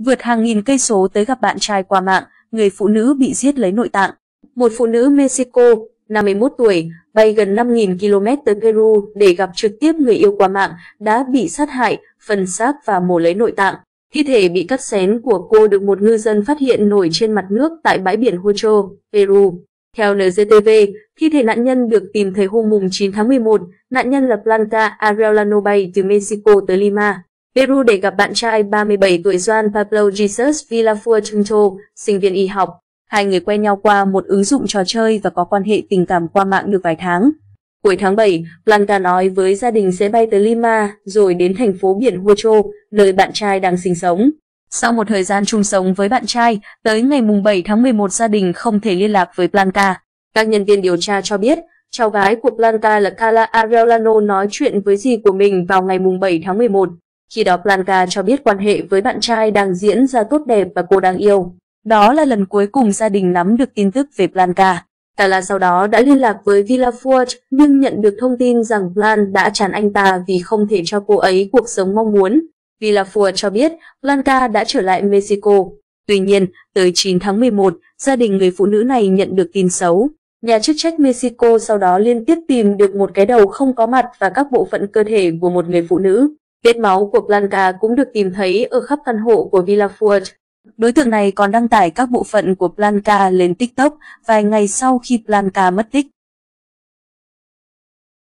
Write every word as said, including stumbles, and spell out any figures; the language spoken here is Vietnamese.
Vượt hàng nghìn cây số tới gặp bạn trai qua mạng, người phụ nữ bị giết lấy nội tạng. Một phụ nữ Mexico, năm mươi mốt tuổi, bay gần năm nghìn ki lô mét tới Peru để gặp trực tiếp người yêu qua mạng, đã bị sát hại, phân xác và mổ lấy nội tạng. Thi thể bị cắt xén của cô được một ngư dân phát hiện nổi trên mặt nước tại bãi biển Huacho, Peru. Theo en giê tê vê, thi thể nạn nhân được tìm thấy hôm chín tháng mười một. Nạn nhân là Blanca Arellano bay từ Mexico tới Lima, Peru để gặp bạn trai ba mươi bảy tuổi Juan Pablo Jesus Villafuerte, sinh viên y học. Hai người quen nhau qua một ứng dụng trò chơi và có quan hệ tình cảm qua mạng được vài tháng. Cuối tháng bảy, Blanca nói với gia đình sẽ bay tới Lima rồi đến thành phố biển Huacho, nơi bạn trai đang sinh sống. Sau một thời gian chung sống với bạn trai, tới ngày bảy tháng mười một gia đình không thể liên lạc với Blanca. Các nhân viên điều tra cho biết, cháu gái của Blanca là Carla Arellano nói chuyện với dì của mình vào ngày bảy tháng mười một. Khi đó Blanca cho biết quan hệ với bạn trai đang diễn ra tốt đẹp và cô đang yêu. Đó là lần cuối cùng gia đình nắm được tin tức về Blanca. Carla sau đó đã liên lạc với Villafuerte nhưng nhận được thông tin rằng Blan đã chán anh ta vì không thể cho cô ấy cuộc sống mong muốn. Villafuerte cho biết Blanca đã trở lại Mexico. Tuy nhiên, tới chín tháng mười một, gia đình người phụ nữ này nhận được tin xấu. Nhà chức trách Mexico sau đó liên tiếp tìm được một cái đầu không có mặt và các bộ phận cơ thể của một người phụ nữ. Vết máu của Blanca cũng được tìm thấy ở khắp căn hộ của Villafuerte. Đối tượng này còn đăng tải các bộ phận của Blanca lên TikTok vài ngày sau khi Blanca mất tích.